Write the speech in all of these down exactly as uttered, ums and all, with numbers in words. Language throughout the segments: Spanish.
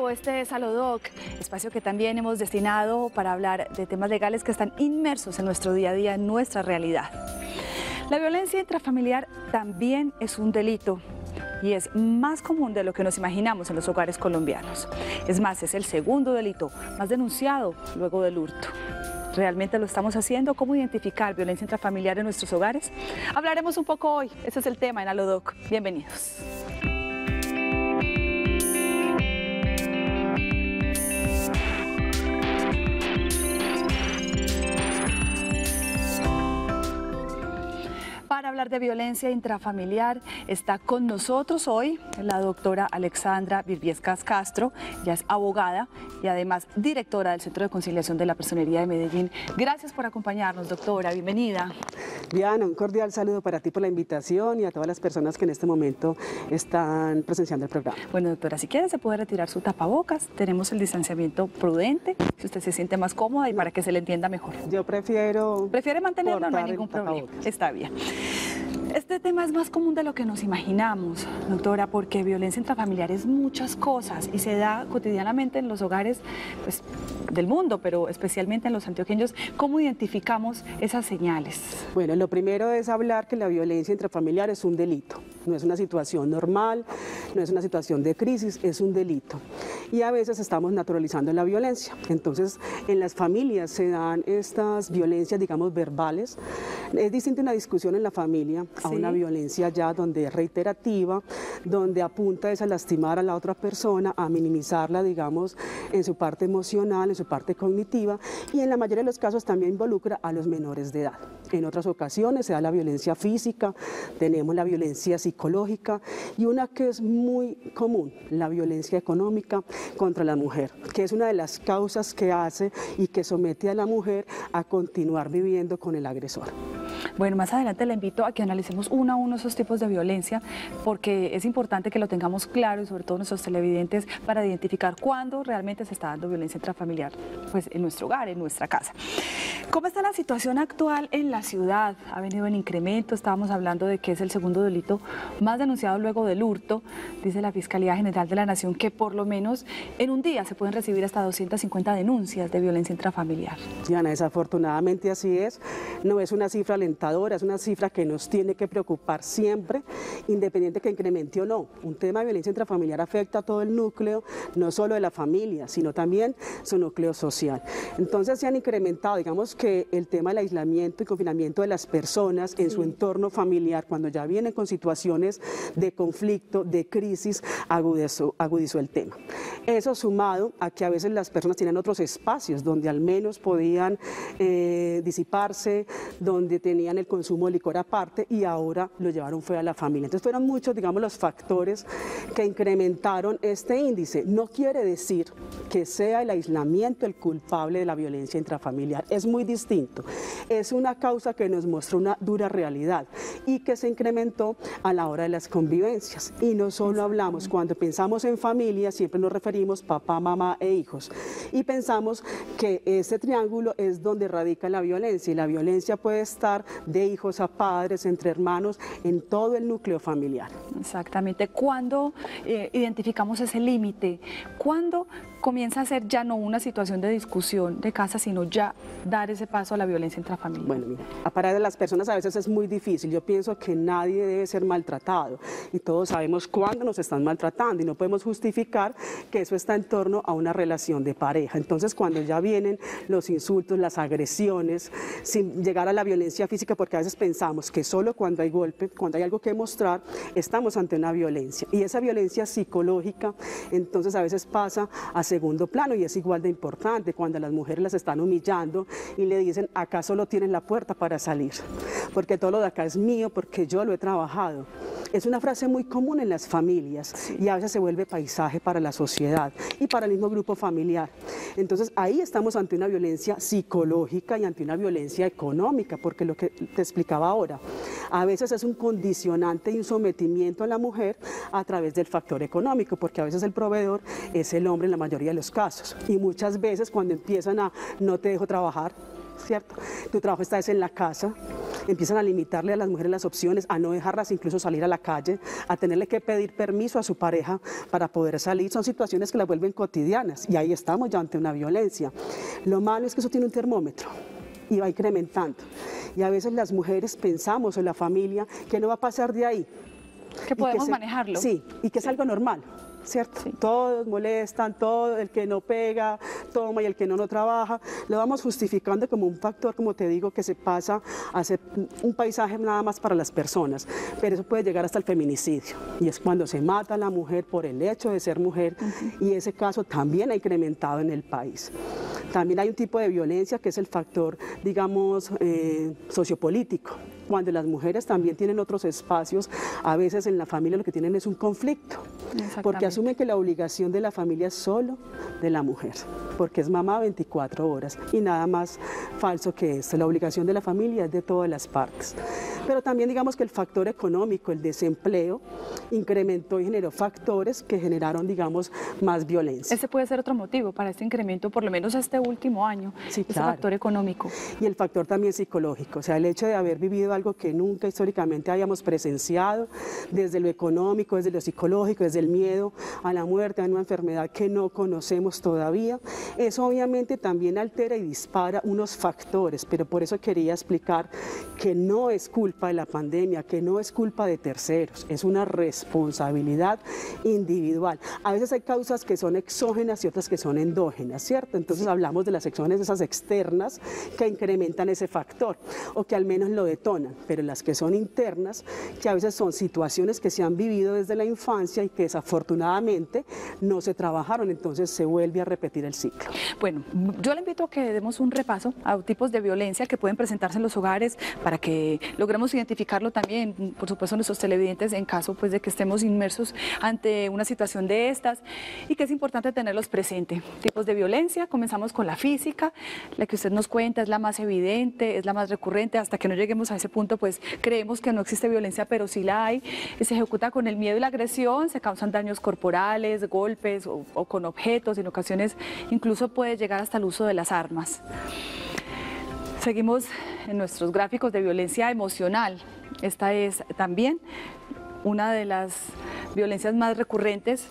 nuevo, este es Alodoc, espacio que también hemos destinado para hablar de temas legales que están inmersos en nuestro día a día, en nuestra realidad. La violencia intrafamiliar también es un delito y es más común de lo que nos imaginamos en los hogares colombianos. Es más, es el segundo delito más denunciado luego del hurto. ¿Realmente lo estamos haciendo? ¿Cómo identificar violencia intrafamiliar en nuestros hogares? Hablaremos un poco hoy. Ese es el tema en Alodoc. Bienvenidos. Para hablar de violencia intrafamiliar está con nosotros hoy la doctora Alexandra Virviescas Castro. Ella es abogada y además directora del Centro de Conciliación de la Personería de Medellín. Gracias por acompañarnos, doctora. Bienvenida. Diana, un cordial saludo para ti por la invitación y a todas las personas que en este momento están presenciando el programa. Bueno, doctora, si quiere se puede retirar su tapabocas. Tenemos el distanciamiento prudente, si usted se siente más cómoda y para que se le entienda mejor. Yo prefiero... ¿Prefiere mantenerlo? No hay ningún problema. Está bien. Este tema es más común de lo que nos imaginamos, doctora, porque violencia intrafamiliar es muchas cosas y se da cotidianamente en los hogares pues, del mundo, pero especialmente en los antioqueños. ¿Cómo identificamos esas señales? Bueno, lo primero es hablar que la violencia intrafamiliar es un delito. No es una situación normal, no es una situación de crisis, es un delito. Y a veces estamos naturalizando la violencia. Entonces, en las familias se dan estas violencias, digamos, verbales. Es distinta una discusión en la familia a sí. una violencia ya donde es reiterativa, donde apunta es a lastimar a la otra persona, a minimizarla, digamos, en su parte emocional, en su parte cognitiva, y en la mayoría de los casos también involucra a los menores de edad. En otras ocasiones se da la violencia física, tenemos la violencia psicológica y una que es muy común, la violencia económica contra la mujer, que es una de las causas que hace y que somete a la mujer a continuar viviendo con el agresor. Bueno, más adelante le invito a que analicemos uno a uno esos tipos de violencia, porque es importante que lo tengamos claro y sobre todo nuestros televidentes para identificar cuándo realmente se está dando violencia intrafamiliar, pues en nuestro hogar, en nuestra casa. ¿Cómo está la situación actual en la ciudad? Ha venido en incremento, estábamos hablando de que es el segundo delito más denunciado luego del hurto. Dice la Fiscalía General de la Nación que por lo menos en un día se pueden recibir hasta doscientas cincuenta denuncias de violencia intrafamiliar. Diana, desafortunadamente así es, no es una cifra alentadora, es una cifra que nos tiene que preocupar siempre, independiente que incremente o no. Un tema de violencia intrafamiliar afecta a todo el núcleo, no solo de la familia, sino también su núcleo social. Entonces se han incrementado, digamos que el tema del aislamiento y confinamiento de las personas en sí. su entorno familiar, cuando ya vienen con situaciones de conflicto, de crisis, agudizó, agudizó el tema. Eso sumado a que a veces las personas tienen otros espacios donde al menos podían eh, disiparse, donde tenían el consumo de licor aparte y ahora lo llevaron fuera a la familia. Entonces fueron muchos, digamos, los factores que incrementaron este índice. No quiere decir que sea el aislamiento el culpable de la violencia intrafamiliar, es muy distinto. Es una causa que nos muestra una dura realidad y que se incrementó a la hora de las convivencias. Y no solo hablamos, cuando pensamos en familia, siempre nos referimos papá, mamá e hijos. Y pensamos que ese triángulo es donde radica la violencia y la violencia puede estar de hijos a padres, entre hermanos, en todo el núcleo familiar. Exactamente. ¿Cuándo eh, identificamos ese límite? ¿Cuándo comienza a ser ya no una situación de discusión de casa, sino ya dar ese paso a la violencia intrafamiliar? Bueno, mira, para las personas a veces es muy difícil. Yo pienso que nadie debe ser maltratado y todos sabemos cuándo nos están maltratando y no podemos justificar que eso está en torno a una relación de pareja. Entonces, cuando ya vienen los insultos, las agresiones, sin llegar a la violencia física, porque a veces pensamos que solo cuando hay golpe, cuando hay algo que mostrar, estamos ante una violencia. Y esa violencia psicológica, entonces a veces pasa a segundo plano y es igual de importante cuando a las mujeres las están humillando y le dicen, acá solo tienen la puerta para salir, porque todo lo de acá es mío, porque yo lo he trabajado. Es una frase muy común en las familias sí. y a veces se vuelve paisaje para la sociedad y para el mismo grupo familiar. Entonces ahí estamos ante una violencia psicológica y ante una violencia económica, porque lo que te explicaba ahora, a veces es un condicionante y un sometimiento a la mujer a través del factor económico, porque a veces el proveedor es el hombre en la mayoría de los casos y muchas veces cuando empiezan a no te dejo trabajar, ¿cierto? Tu trabajo está es en la casa, empiezan a limitarle a las mujeres las opciones, a no dejarlas incluso salir a la calle, a tenerle que pedir permiso a su pareja para poder salir. Son situaciones que las vuelven cotidianas y ahí estamos ya ante una violencia. Lo malo es que eso tiene un termómetro y va incrementando. Y a veces las mujeres pensamos en la familia que no va a pasar de ahí. Que podemos que se, manejarlo. Sí, y que es algo normal. ¿Cierto? Sí. Todos molestan, todo el que no pega, toma y el que no, no trabaja. Lo vamos justificando como un factor, como te digo, que se pasa a ser un paisaje nada más para las personas. Pero eso puede llegar hasta el feminicidio. Y es cuando se mata a la mujer por el hecho de ser mujer. Uh-huh. Y ese caso también ha incrementado en el país. También hay un tipo de violencia que es el factor, digamos, eh, sociopolítico. Cuando las mujeres también tienen otros espacios, a veces en la familia lo que tienen es un conflicto, porque asumen que la obligación de la familia es solo de la mujer, porque es mamá veinticuatro horas y nada más falso que esto, la obligación de la familia es de todas las partes. Pero también digamos que el factor económico, el desempleo, incrementó y generó factores que generaron, digamos, más violencia. Ese puede ser otro motivo para este incremento, por lo menos este último año, sí, ese claro. factor económico. Y el factor también psicológico, o sea, el hecho de haber vivido algo que nunca históricamente habíamos presenciado, desde lo económico, desde lo psicológico, desde el miedo a la muerte, a una enfermedad que no conocemos todavía, eso obviamente también altera y dispara unos factores, pero por eso quería explicar que no es culpa de la pandemia, que no es culpa de terceros, es una responsabilidad individual. A veces hay causas que son exógenas y otras que son endógenas, ¿cierto? Entonces hablamos de las exógenas, esas externas que incrementan ese factor o que al menos lo detonan, pero las que son internas, que a veces son situaciones que se han vivido desde la infancia y que desafortunadamente no se trabajaron, entonces se vuelve a repetir el ciclo. Bueno, yo le invito a que demos un repaso a tipos de violencia que pueden presentarse en los hogares para que logremos identificarlo también, por supuesto, nuestros televidentes en caso pues, de que estemos inmersos ante una situación de estas y que es importante tenerlos presentes. Tipos de violencia, comenzamos con la física, la que usted nos cuenta es la más evidente, es la más recurrente, hasta que no lleguemos a ese punto pues creemos que no existe violencia, pero sí la hay, se ejecuta con el miedo y la agresión, se causan daños corporales, golpes o, o con objetos, en ocasiones incluso puede llegar hasta el uso de las armas. Seguimos en nuestros gráficos de violencia emocional. Esta es también una de las violencias más recurrentes.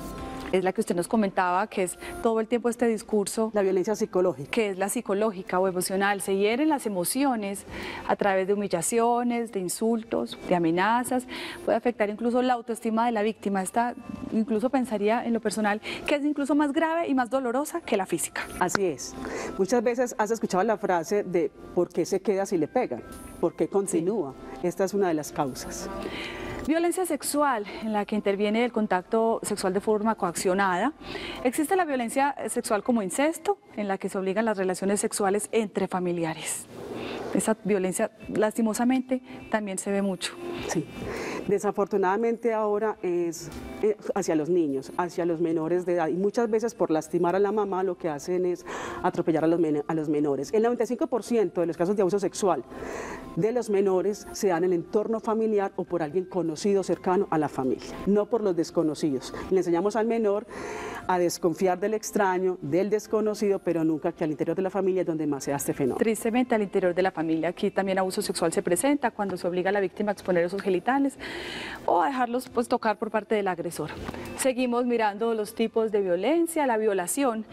Es la que usted nos comentaba, que es todo el tiempo este discurso. La violencia psicológica. Que es la psicológica o emocional. Se hieren las emociones a través de humillaciones, de insultos, de amenazas. Puede afectar incluso la autoestima de la víctima. Esta, incluso pensaría en lo personal, que es incluso más grave y más dolorosa que la física. Así es. Muchas veces has escuchado la frase de ¿por qué se queda si le pegan? ¿Por qué continúa? Sí. Esta es una de las causas. Violencia sexual, en la que interviene el contacto sexual de forma coaccionada. Existe la violencia sexual como incesto, en la que se obligan las relaciones sexuales entre familiares. Esa violencia, lastimosamente, también se ve mucho. Sí. Desafortunadamente ahora es hacia los niños, hacia los menores de edad y muchas veces por lastimar a la mamá lo que hacen es atropellar a los, men a los menores. El noventa y cinco por ciento de los casos de abuso sexual de los menores se dan en el entorno familiar o por alguien conocido cercano a la familia, no por los desconocidos. Le enseñamos al menor a desconfiar del extraño, del desconocido, pero nunca que al interior de la familia es donde más se da este fenómeno. Tristemente al interior de la familia, aquí también abuso sexual se presenta cuando se obliga a la víctima a exponer esos genitales o a dejarlos pues, tocar por parte del agresor. Seguimos mirando los tipos de violencia, la violación.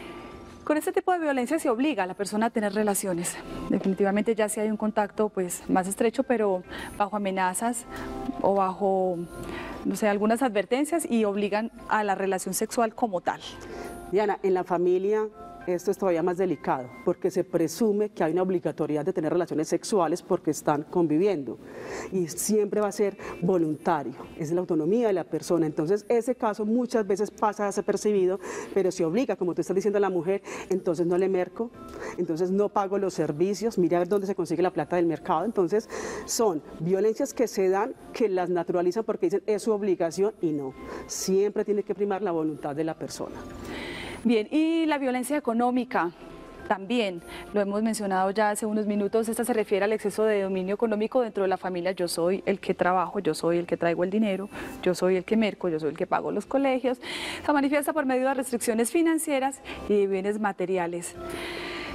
Con este tipo de violencia se obliga a la persona a tener relaciones. Definitivamente ya si hay un contacto pues, más estrecho, pero bajo amenazas o bajo, no sé, algunas advertencias y obligan a la relación sexual como tal. Diana, en la familia esto es todavía más delicado porque se presume que hay una obligatoriedad de tener relaciones sexuales porque están conviviendo y siempre va a ser voluntario, es la autonomía de la persona, entonces ese caso muchas veces pasa desapercibido, pero se obliga, como tú estás diciendo a la mujer, entonces no le merco, entonces no pago los servicios, mira a ver dónde se consigue la plata del mercado, entonces son violencias que se dan, que las naturalizan porque dicen es su obligación y no, siempre tiene que primar la voluntad de la persona. Bien, y la violencia económica también, lo hemos mencionado ya hace unos minutos, esta se refiere al exceso de dominio económico dentro de la familia. Yo soy el que trabajo, yo soy el que traigo el dinero, yo soy el que merco, yo soy el que pago los colegios. Se manifiesta por medio de restricciones financieras y de bienes materiales.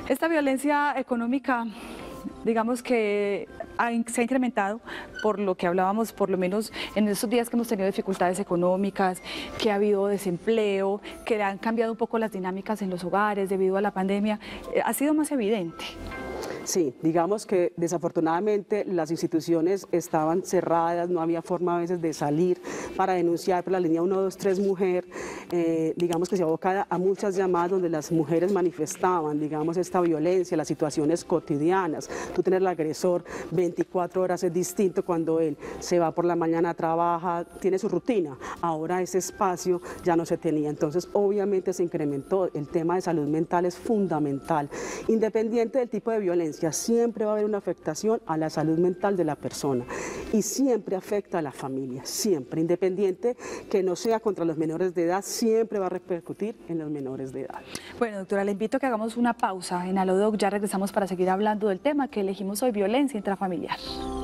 Esta violencia económica, digamos que ha, se ha incrementado por lo que hablábamos, por lo menos en estos días que hemos tenido dificultades económicas, que ha habido desempleo, que han cambiado un poco las dinámicas en los hogares debido a la pandemia, eh, ha sido más evidente. Sí, digamos que desafortunadamente las instituciones estaban cerradas, no había forma a veces de salir para denunciar, pero la línea uno dos tres Mujer, eh, digamos que se abocaba a muchas llamadas donde las mujeres manifestaban, digamos, esta violencia, las situaciones cotidianas. Tú tener al agresor veinticuatro horas es distinto cuando él se va por la mañana, trabaja, tiene su rutina. Ahora ese espacio ya no se tenía, entonces obviamente se incrementó. El tema de salud mental es fundamental, independiente del tipo de violencia. Siempre va a haber una afectación a la salud mental de la persona y siempre afecta a la familia, siempre, independiente que no sea contra los menores de edad, siempre va a repercutir en los menores de edad. Bueno, doctora, le invito a que hagamos una pausa en Alodoc, ya regresamos para seguir hablando del tema que elegimos hoy, violencia intrafamiliar.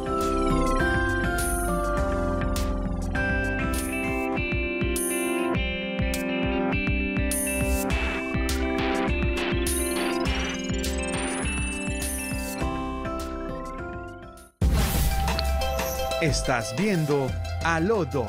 Estás viendo Alodoc.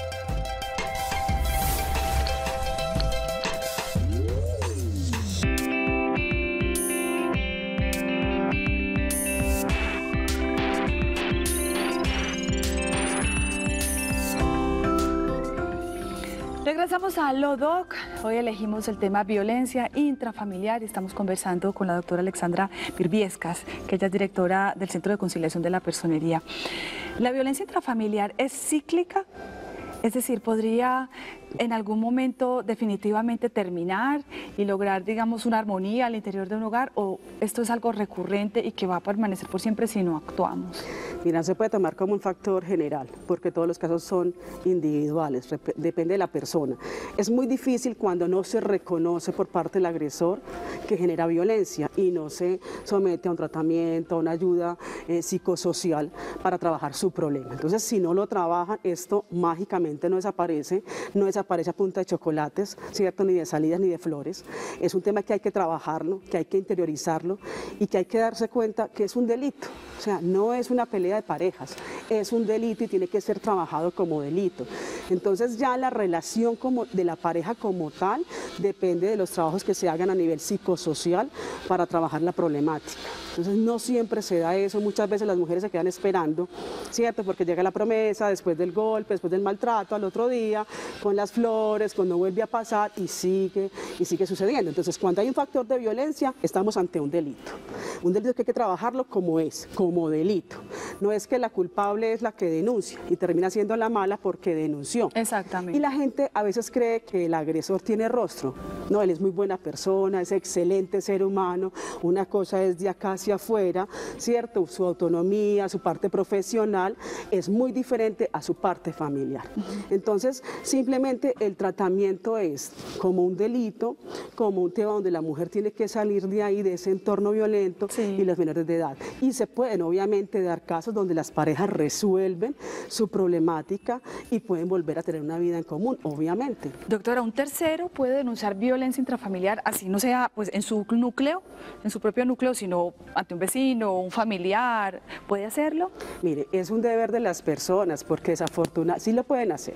Regresamos a Alodoc. Hoy elegimos el tema violencia intrafamiliar y estamos conversando con la doctora Alexandra Birbiescas, que ella es directora del Centro de Conciliación de la Personería. ¿La violencia intrafamiliar es cíclica? Es decir, ¿podría en algún momento definitivamente terminar y lograr, digamos, una armonía al interior de un hogar, o esto es algo recurrente y que va a permanecer por siempre si no actuamos? Mira, se puede tomar como un factor general, porque todos los casos son individuales, depende de la persona. Es muy difícil cuando no se reconoce por parte del agresor que genera violencia y no se somete a un tratamiento, a una ayuda eh, psicosocial para trabajar su problema. Entonces, si no lo trabajan, esto mágicamente no desaparece, no desaparece a punta de chocolates, ¿cierto? Ni de salidas ni de flores. Es un tema que hay que trabajarlo, que hay que interiorizarlo y que hay que darse cuenta que es un delito. O sea, no es una pelea de parejas, es un delito y tiene que ser trabajado como delito. Entonces ya la relación como de la pareja como tal depende de los trabajos que se hagan a nivel psicosocial para trabajar la problemática. Entonces no siempre se da eso, muchas veces las mujeres se quedan esperando, ¿cierto? Porque llega la promesa después del golpe, después del maltrato, al otro día, con las flores, cuando vuelve a pasar y sigue, y sigue sucediendo. Entonces cuando hay un factor de violencia, estamos ante un delito. Un delito que hay que trabajarlo como es, como delito. No es que la culpable es la que denuncia y termina siendo la mala porque denunció. Exactamente. Y la gente a veces cree que el agresor tiene rostro. No, él es muy buena persona, es excelente ser humano, una cosa es de acá hacia afuera, ¿cierto? Su autonomía, su parte profesional es muy diferente a su parte familiar. Entonces, simplemente el tratamiento es como un delito, como un tema donde la mujer tiene que salir de ahí, de ese entorno violento, sí, y los menores de edad. Y se pueden obviamente dar casos donde las parejas resuelven su problemática y pueden volver a tener una vida en común, obviamente. Doctora, ¿un tercero puede denunciar violencia intrafamiliar, así no sea pues en su núcleo, en su propio núcleo, sino ante un vecino, un familiar? ¿Puede hacerlo? Mire, es un deber de las personas, porque desafortunadamente sí lo pueden hacer.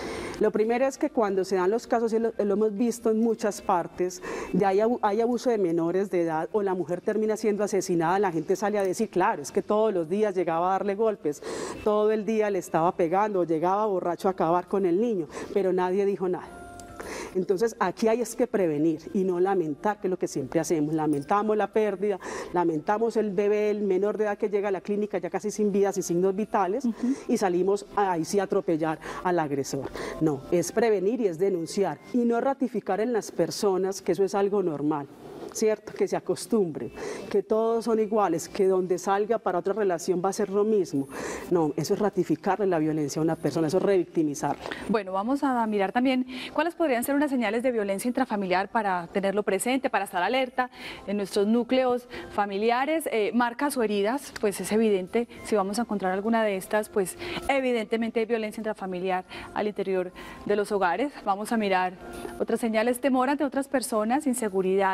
Lo primero es que cuando se dan los casos, y lo, lo hemos visto en muchas partes, de hay, hay abuso de menores de edad o la mujer termina siendo asesinada, la gente sale a decir, claro, es que todos los días llegaba a darle golpes, todo el día le estaba pegando, llegaba borracho a acabar con el niño, pero nadie dijo nada. Entonces aquí hay es que prevenir y no lamentar, que es lo que siempre hacemos, lamentamos la pérdida, lamentamos el bebé, el menor de edad que llega a la clínica ya casi sin vidas y signos vitales, uh-huh, y salimos ahí sí a atropellar al agresor. No, es prevenir y es denunciar y no ratificar en las personas que eso es algo normal. ¿Cierto? Que se acostumbre, que todos son iguales, que donde salga para otra relación va a ser lo mismo. No, eso es ratificarle la violencia a una persona, eso es revictimizarla. Bueno, vamos a mirar también cuáles podrían ser unas señales de violencia intrafamiliar para tenerlo presente, para estar alerta en nuestros núcleos familiares. Eh, marcas o heridas, pues es evidente, si vamos a encontrar alguna de estas, pues evidentemente hay violencia intrafamiliar al interior de los hogares. Vamos a mirar otras señales: temor ante otras personas, inseguridad al hablar,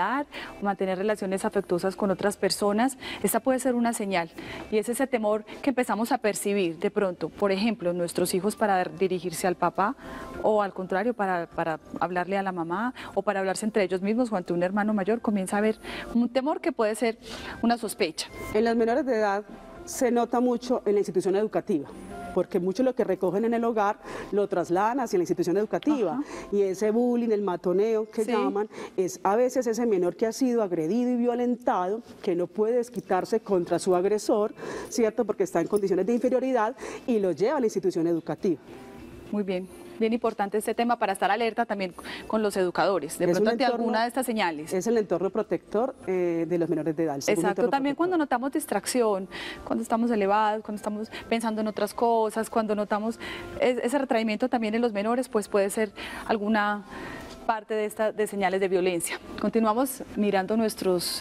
hablar o mantener relaciones afectuosas con otras personas, esta puede ser una señal. Y es ese temor que empezamos a percibir de pronto. Por ejemplo, nuestros hijos para dirigirse al papá o al contrario, para, para hablarle a la mamá o para hablarse entre ellos mismos o ante un hermano mayor, comienza a haber un temor que puede ser una sospecha. En las menores de edad se nota mucho en la institución educativa, porque mucho lo que recogen en el hogar lo trasladan hacia la institución educativa. Ajá. Y ese bullying, el matoneo que sí. llaman, es a veces ese menor que ha sido agredido y violentado, que no puede desquitarse contra su agresor, ¿cierto? Porque está en condiciones de inferioridad y lo lleva a la institución educativa. Muy bien. Bien importante este tema para estar alerta también con los educadores, de es pronto ante entorno, alguna de estas señales. Es el entorno protector eh, de los menores de edad. Exacto, también protector. Cuando notamos distracción, cuando estamos elevados, cuando estamos pensando en otras cosas, cuando notamos ese retraimiento también en los menores, pues puede ser alguna parte de, esta, de señales de violencia. Continuamos mirando nuestros,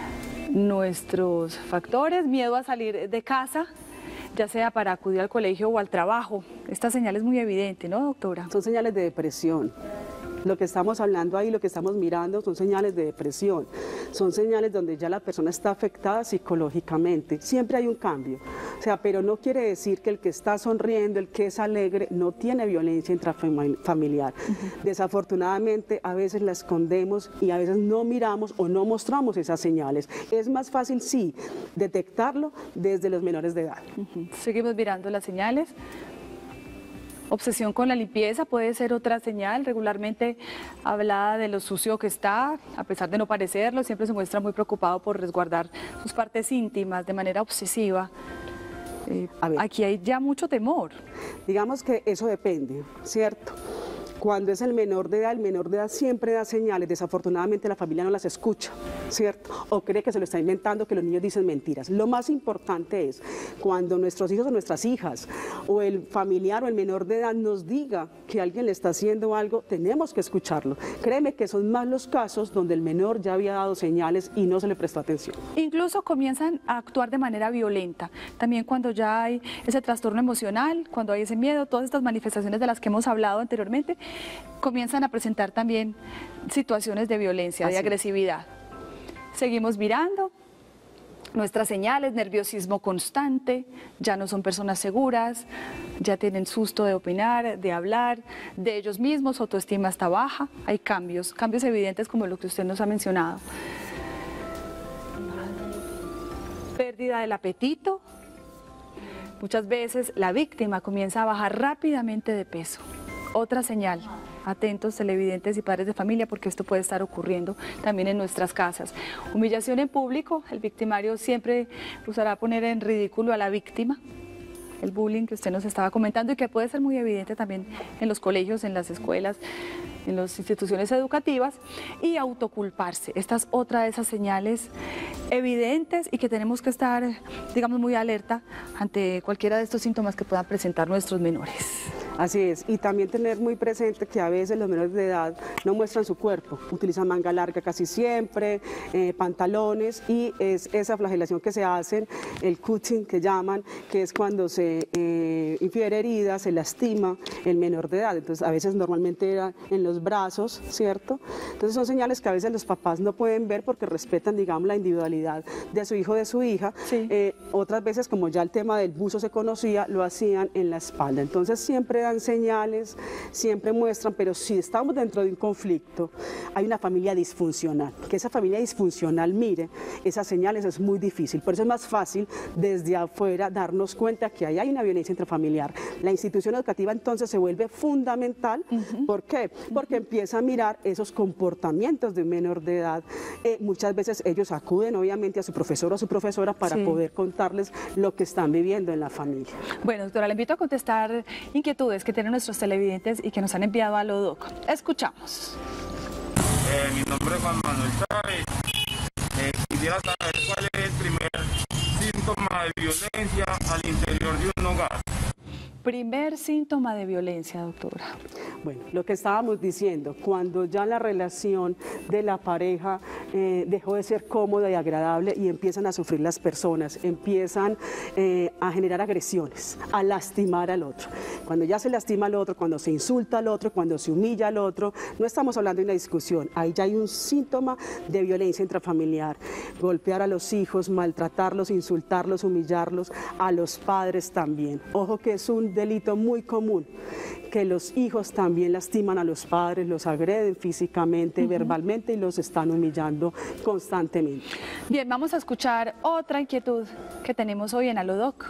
nuestros factores, miedo a salir de casa, ya sea para acudir al colegio o al trabajo. Esta señal es muy evidente, ¿no, doctora? Son señales de depresión. Lo que estamos hablando ahí, lo que estamos mirando son señales de depresión, son señales donde ya la persona está afectada psicológicamente. Siempre hay un cambio, o sea, pero no quiere decir que el que está sonriendo, el que es alegre, no tiene violencia intrafamiliar. Uh-huh. Desafortunadamente a veces la escondemos y a veces no miramos o no mostramos esas señales. Es más fácil, sí, detectarlo desde los menores de edad. Uh-huh. Seguimos mirando las señales. Obsesión con la limpieza puede ser otra señal, regularmente hablada de lo sucio que está, a pesar de no parecerlo, siempre se muestra muy preocupado por resguardar sus partes íntimas de manera obsesiva. Eh, aquí hay ya mucho temor. Digamos que eso depende, ¿cierto? Cuando es el menor de edad, el menor de edad siempre da señales, desafortunadamente la familia no las escucha, ¿cierto? O cree que se lo está inventando, que los niños dicen mentiras. Lo más importante es cuando nuestros hijos o nuestras hijas, o el familiar o el menor de edad nos diga que alguien le está haciendo algo, tenemos que escucharlo. Créeme que son más los casos donde el menor ya había dado señales y no se le prestó atención. Incluso comienzan a actuar de manera violenta. También cuando ya hay ese trastorno emocional, cuando hay ese miedo, todas estas manifestaciones de las que hemos hablado anteriormente, comienzan a presentar también situaciones de violencia, Así. de agresividad. Seguimos mirando nuestras señales, nerviosismo constante, ya no son personas seguras, ya tienen susto de opinar, de hablar, de ellos mismos, autoestima está baja, hay cambios, cambios evidentes como lo que usted nos ha mencionado. Pérdida del apetito, muchas veces la víctima comienza a bajar rápidamente de peso. Otra señal, atentos televidentes y padres de familia porque esto puede estar ocurriendo también en nuestras casas. Humillación en público, el victimario siempre buscará poner en ridículo a la víctima. El bullying que usted nos estaba comentando y que puede ser muy evidente también en los colegios, en las escuelas, en las instituciones educativas, y autoculparse. Esta es otra de esas señales evidentes y que tenemos que estar, digamos, muy alerta ante cualquiera de estos síntomas que puedan presentar nuestros menores. Así es, y también tener muy presente que a veces los menores de edad no muestran su cuerpo, utilizan manga larga casi siempre, eh, pantalones, y es esa flagelación que se hacen, el cutting que llaman, que es cuando se eh, infiere herida, se lastima el menor de edad, entonces a veces normalmente era en los brazos, ¿cierto? Entonces son señales que a veces los papás no pueden ver porque respetan, digamos, la individualidad de su hijo o de su hija. Sí. Eh, otras veces, como ya el tema del buzo se conocía, lo hacían en la espalda, entonces siempre dan señales, siempre muestran, pero si estamos dentro de un conflicto, hay una familia disfuncional, que esa familia disfuncional mire esas señales es muy difícil, por eso es más fácil desde afuera darnos cuenta que ahí hay una violencia intrafamiliar. La institución educativa entonces se vuelve fundamental. Uh-huh. ¿Por qué? Porque uh-huh. empieza a mirar esos comportamientos de un menor de edad. Eh, muchas veces ellos acuden obviamente a su profesor o a su profesora para sí. poder contarles lo que están viviendo en la familia. Bueno, doctora, le invito a contestar inquietudes que tienen nuestros televidentes y que nos han enviado a Lodoc. Escuchamos. Eh, mi nombre es Juan Manuel Chávez. Eh, quisiera saber cuál es el primer síntoma de violencia al interior de un hogar. Primer síntoma de violencia, doctora. Bueno, lo que estábamos diciendo, cuando ya la relación de la pareja eh, dejó de ser cómoda y agradable y empiezan a sufrir las personas, empiezan eh, a generar agresiones, a lastimar al otro. Cuando ya se lastima al otro, cuando se insulta al otro, cuando se humilla al otro, no estamos hablando de una discusión, ahí ya hay un síntoma de violencia intrafamiliar. Golpear a los hijos, maltratarlos, insultarlos, humillarlos, a los padres también. Ojo que es un delito muy común, que los hijos también lastiman a los padres, los agreden físicamente, uh-huh. verbalmente y los están humillando constantemente. Bien, vamos a escuchar otra inquietud que tenemos hoy en Alodoc.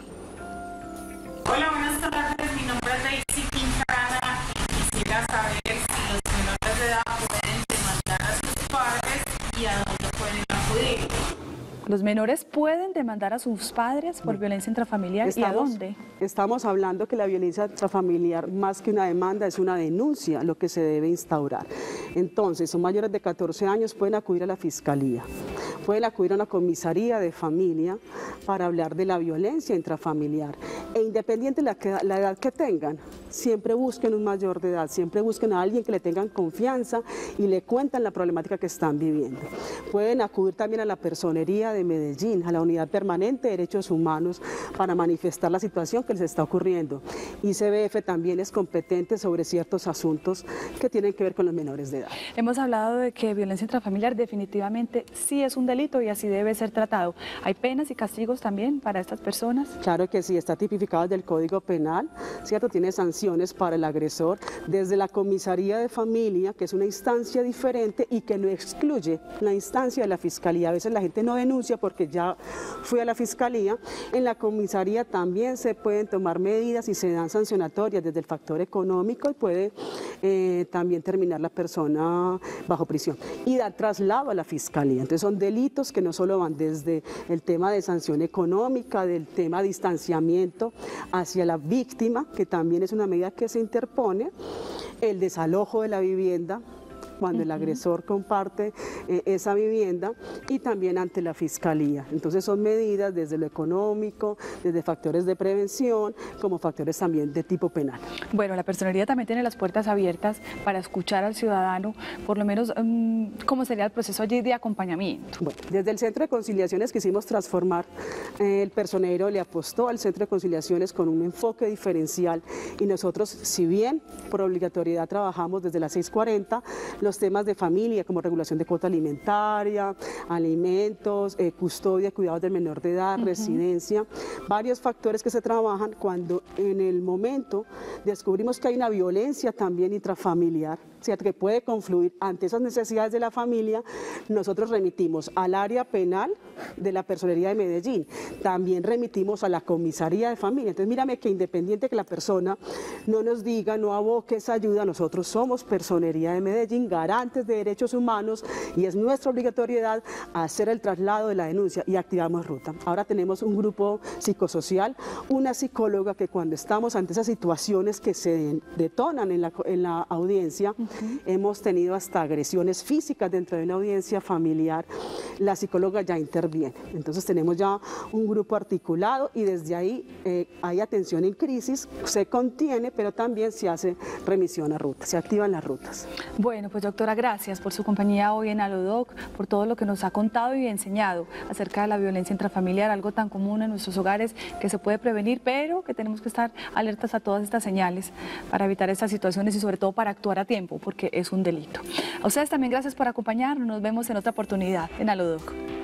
Hola, buenas tardes, mi nombre es Daisy Quintana y quisiera saber si los menores de edad pueden demandar a sus padres y a dónde pueden acudir. ¿Los menores pueden demandar a sus padres por violencia intrafamiliar estamos, y a dónde? Estamos hablando que la violencia intrafamiliar, más que una demanda, es una denuncia lo que se debe instaurar. Entonces, son mayores de catorce años, pueden acudir a la fiscalía, pueden acudir a una comisaría de familia para hablar de la violencia intrafamiliar. E independiente de la, que, la edad que tengan, siempre busquen un mayor de edad, siempre busquen a alguien que le tengan confianza y le cuentan la problemática que están viviendo. Pueden acudir también a la personería de Medellín, a la Unidad Permanente de Derechos Humanos, para manifestar la situación que les está ocurriendo. I C B F también es competente sobre ciertos asuntos que tienen que ver con los menores de edad. Hemos hablado de que violencia intrafamiliar definitivamente sí es un delito y así debe ser tratado. ¿Hay penas y castigos también para estas personas? Claro que sí, está tipificado desde el Código Penal, ¿cierto? Tiene sanciones para el agresor, desde la comisaría de familia, que es una instancia diferente y que no excluye la instancia de la fiscalía. A veces la gente no denuncia porque ya fue a la fiscalía. En la comisaría también se pueden tomar medidas y se dan sancionatorias desde el factor económico y puede eh, también terminar la persona bajo prisión y dar traslado a la fiscalía. Entonces son delitos que no solo van desde el tema de sanción económica, del tema de distanciamiento hacia la víctima, que también es una medida que se interpone, el desalojo de la vivienda, cuando el agresor comparte eh, esa vivienda, y también ante la fiscalía. Entonces son medidas desde lo económico, desde factores de prevención, como factores también de tipo penal. Bueno, la Personería también tiene las puertas abiertas para escuchar al ciudadano, por lo menos, um, ¿cómo sería el proceso allí de acompañamiento? Bueno, desde el Centro de Conciliaciones quisimos transformar, eh, el personero le apostó al Centro de Conciliaciones con un enfoque diferencial, y nosotros, si bien por obligatoriedad trabajamos desde las seis cuarenta, los temas de familia como regulación de cuota alimentaria, alimentos, eh, custodia, cuidados del menor de edad, uh-huh. residencia, varios factores que se trabajan cuando en el momento descubrimos que hay una violencia también intrafamiliar, ¿cierto?, que puede confluir ante esas necesidades de la familia. Nosotros remitimos al área penal de la Personería de Medellín, también remitimos a la comisaría de familia. Entonces mírame que independiente que la persona no nos diga, no aboque esa ayuda, nosotros somos Personería de Medellín, garantes de derechos humanos, y es nuestra obligatoriedad hacer el traslado de la denuncia y activamos ruta. Ahora tenemos un grupo psicosocial, una psicóloga que cuando estamos ante esas situaciones que se detonan en la, en la audiencia, uh-huh. hemos tenido hasta agresiones físicas dentro de una audiencia familiar, la psicóloga ya interviene. Entonces tenemos ya un grupo articulado y desde ahí eh, hay atención en crisis, se contiene, pero también se hace remisión a ruta, se activan las rutas. Bueno, pues doctora, gracias por su compañía hoy en Alodoc, por todo lo que nos ha contado y enseñado acerca de la violencia intrafamiliar, algo tan común en nuestros hogares que se puede prevenir, pero que tenemos que estar alertas a todas estas señales para evitar estas situaciones y sobre todo para actuar a tiempo, porque es un delito. A ustedes también gracias por acompañarnos, nos vemos en otra oportunidad en Alodoc.